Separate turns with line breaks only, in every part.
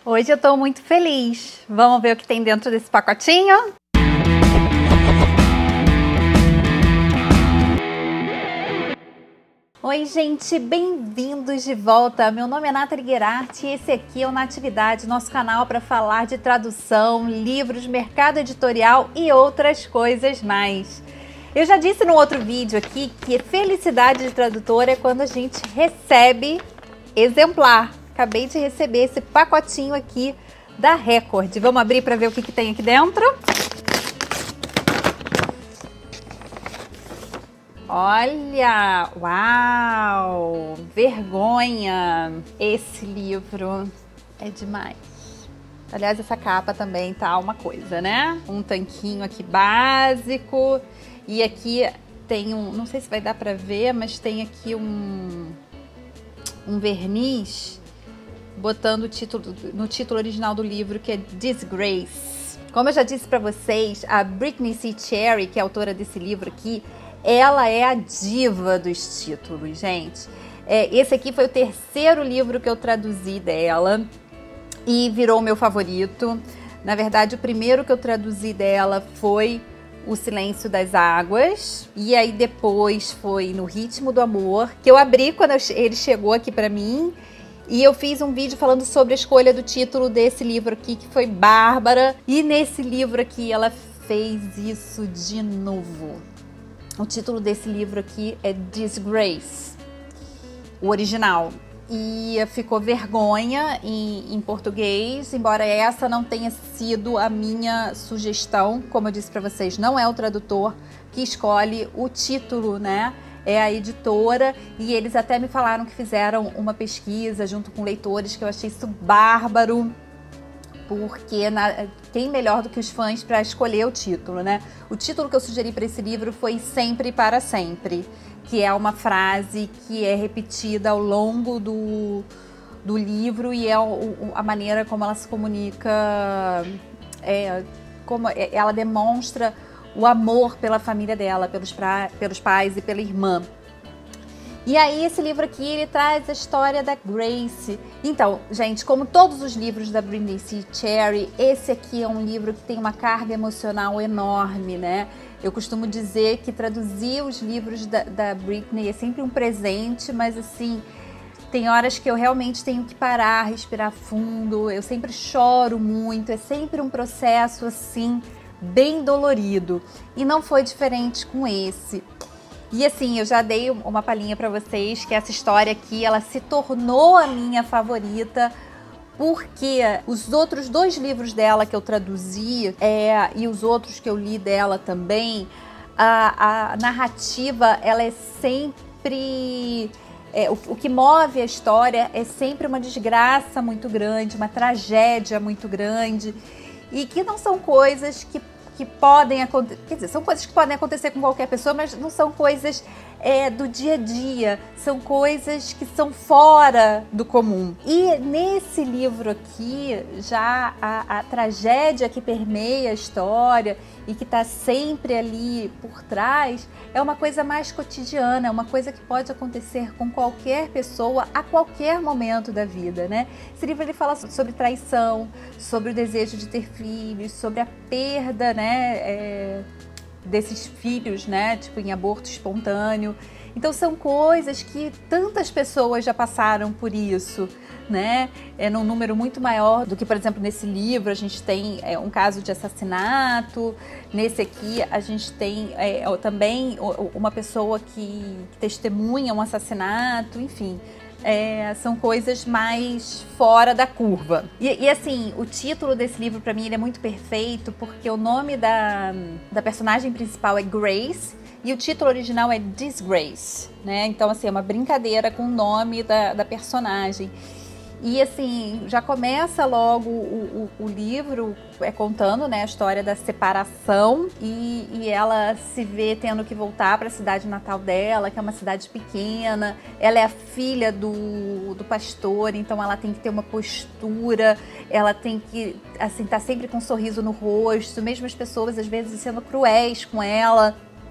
Hoje eu tô muito feliz. Vamos ver o que tem dentro desse pacotinho? Oi, gente, bem-vindos de volta. Meu nome é Nathalie Guerart e esse aqui é o Natividade, nosso canal para falar de tradução, livros, mercado editorial e outras coisas mais. Eu já disse no outro vídeo aqui que felicidade de tradutor é quando a gente recebe exemplar. Acabei de receber esse pacotinho aqui da Record. Vamos abrir para ver o que tem aqui dentro? Olha! Uau! Vergonha! Esse livro é demais. Aliás, essa capa também tá uma coisa, né? Um tanquinho aqui básico. E aqui tem um... Não sei se vai dar pra ver, mas tem aqui um verniz botando o título, no título original do livro, que é Disgrace. Como eu já disse pra vocês, a Brittany C. Cherry, que é a autora desse livro aqui, ela é a diva dos títulos, gente. Esse aqui foi o terceiro livro que eu traduzi dela e virou o meu favorito. Na verdade, o primeiro que eu traduzi dela foi O Silêncio das Águas. E aí depois foi No Ritmo do Amor, que eu abri quando ele chegou aqui pra mim. E eu fiz um vídeo falando sobre a escolha do título desse livro aqui, que foi Bárbara. E nesse livro aqui ela fez isso de novo. O título desse livro aqui é Disgrace, o original. E ficou Vergonha em português, embora essa não tenha sido a minha sugestão. Como eu disse para vocês, não é o tradutor que escolhe o título, né? É a editora, e eles até me falaram que fizeram uma pesquisa junto com leitores, que eu achei isso bárbaro, porque quem melhor do que os fãs para escolher o título, né? O título que eu sugeri para esse livro foi Sempre para Sempre, que é uma frase que é repetida ao longo do livro e é a maneira como ela se comunica, como ela demonstra o amor pela família dela, pelos pais e pela irmã. E aí esse livro aqui, ele traz a história da Grace. Então, gente, como todos os livros da Brittany C. Cherry, esse aqui é um livro que tem uma carga emocional enorme, né? Eu costumo dizer que traduzir os livros da Brittany é sempre um presente, mas assim, tem horas que eu realmente tenho que parar, respirar fundo, eu sempre choro muito, é sempre um processo assim, bem dolorido. E não foi diferente com esse. E assim, eu já dei uma palhinha para vocês que essa história aqui, ela se tornou a minha favorita porque os outros dois livros dela que eu traduzi e os outros que eu li dela também, a narrativa, ela é sempre... o que move a história é sempre uma desgraça muito grande, uma tragédia muito grande, e que não são coisas que podem acontecer, quer dizer, são coisas que podem acontecer com qualquer pessoa, mas não são coisas do dia a dia, são coisas que são fora do comum. E nesse livro aqui, já a tragédia que permeia a história e que está sempre ali por trás, é uma coisa mais cotidiana, é uma coisa que pode acontecer com qualquer pessoa a qualquer momento da vida, né? Esse livro ele fala sobre traição, sobre o desejo de ter filhos, sobre a perda, né, desses filhos, né, tipo em aborto espontâneo. Então são coisas que tantas pessoas já passaram por isso, né? Num número muito maior do que, por exemplo, nesse livro a gente tem um caso de assassinato. Nesse aqui a gente tem também uma pessoa que testemunha um assassinato, enfim. São coisas mais fora da curva. E assim, o título desse livro para mim ele é muito perfeito, porque o nome da personagem principal é Grace e o título original é Disgrace, né? Então assim, é uma brincadeira com o nome da personagem. E assim, já começa logo o livro contando, né, a história da separação e ela se vê tendo que voltar para a cidade natal dela, que é uma cidade pequena. Ela é a filha do pastor, então ela tem que ter uma postura, ela tem que, assim, tá sempre com um sorriso no rosto, mesmo as pessoas às vezes sendo cruéis com ela.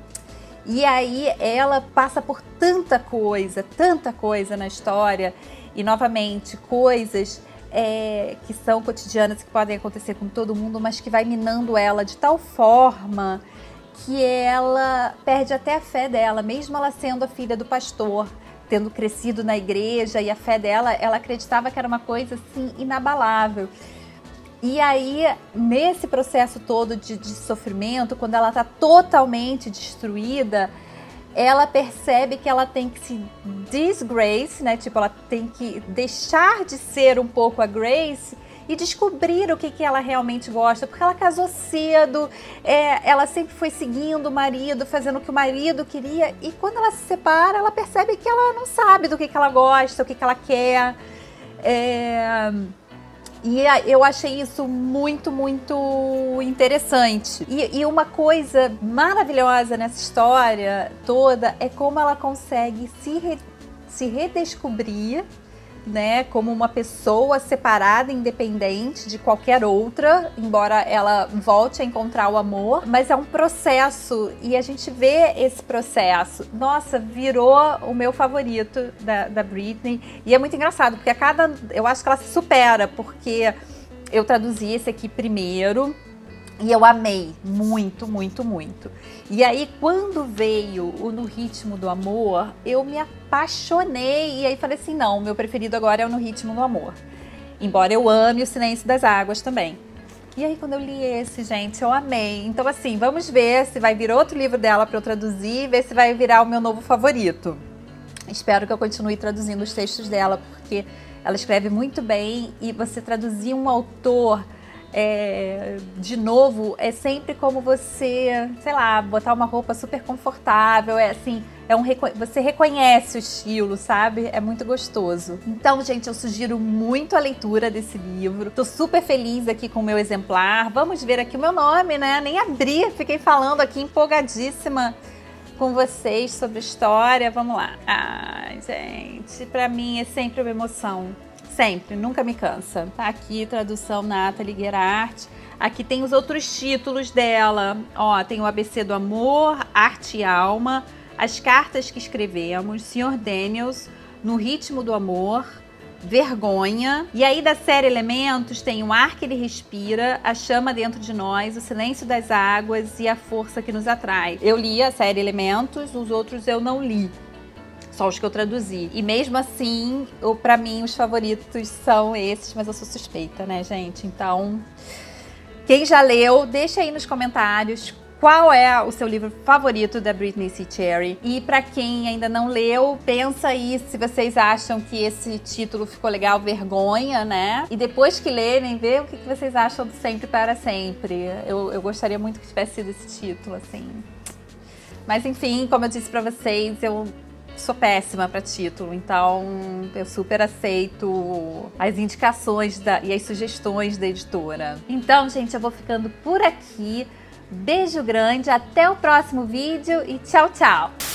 E aí ela passa por tanta coisa na história. E, novamente, coisas que são cotidianas, que podem acontecer com todo mundo, mas que vai minando ela de tal forma que ela perde até a fé dela, mesmo ela sendo a filha do pastor, tendo crescido na igreja, e a fé dela, ela acreditava que era uma coisa assim inabalável. E aí, nesse processo todo de sofrimento, quando ela está totalmente destruída, ela percebe que ela tem que se disgrace, né? Tipo, ela tem que deixar de ser um pouco a Grace e descobrir o que ela realmente gosta, porque ela casou cedo, ela sempre foi seguindo o marido, fazendo o que o marido queria, e quando ela se separa, ela percebe que ela não sabe do que ela gosta, o que ela quer. E eu achei isso muito, muito interessante. E uma coisa maravilhosa nessa história toda é como ela consegue se redescobrir, né, como uma pessoa separada, independente de qualquer outra, embora ela volte a encontrar o amor, mas é um processo e a gente vê esse processo. Nossa, virou o meu favorito da Britney, e é muito engraçado, porque eu acho que ela se supera, porque eu traduzi esse aqui primeiro, e eu amei muito, muito, muito. E aí, quando veio o No Ritmo do Amor, eu me apaixonei. E aí falei assim, não, meu preferido agora é o No Ritmo do Amor. Embora eu ame o Silêncio das Águas também. E aí, quando eu li esse, gente, eu amei. Então, assim, vamos ver se vai vir outro livro dela para eu traduzir, ver se vai virar o meu novo favorito. Espero que eu continue traduzindo os textos dela, porque ela escreve muito bem. E você traduzir um autor... de novo, é sempre como você, sei lá, botar uma roupa super confortável, você reconhece o estilo, sabe? É muito gostoso. Então, gente, eu sugiro muito a leitura desse livro. Tô super feliz aqui com o meu exemplar. Vamos ver aqui o meu nome, né? Nem abri, fiquei falando aqui empolgadíssima com vocês sobre a história. Vamos lá. Ai, gente, pra mim é sempre uma emoção. Sempre, nunca me cansa. Tá aqui, tradução Nathalie Gerhardt. Aqui tem os outros títulos dela. Ó, tem o ABC do Amor, Arte e Alma, As Cartas que Escrevemos, Sr. Daniels, No Ritmo do Amor, Vergonha. E aí da série Elementos tem O Ar que Ele Respira, A Chama Dentro de Nós, O Silêncio das Águas e A Força que Nos Atrai. Eu li a série Elementos, os outros eu não li. Só os que eu traduzi. E mesmo assim, pra mim, os favoritos são esses, mas eu sou suspeita, né, gente? Então, quem já leu, deixa aí nos comentários qual é o seu livro favorito da Britney C. Cherry. E pra quem ainda não leu, pensa aí se vocês acham que esse título ficou legal, Vergonha, né? E depois que lerem, vê o que vocês acham do Sempre para Sempre. Eu gostaria muito que tivesse sido esse título, assim. Mas enfim, como eu disse pra vocês, eu sou péssima para título, então eu super aceito as indicações e as sugestões da editora. Então, gente, eu vou ficando por aqui. Beijo grande, até o próximo vídeo e tchau, tchau!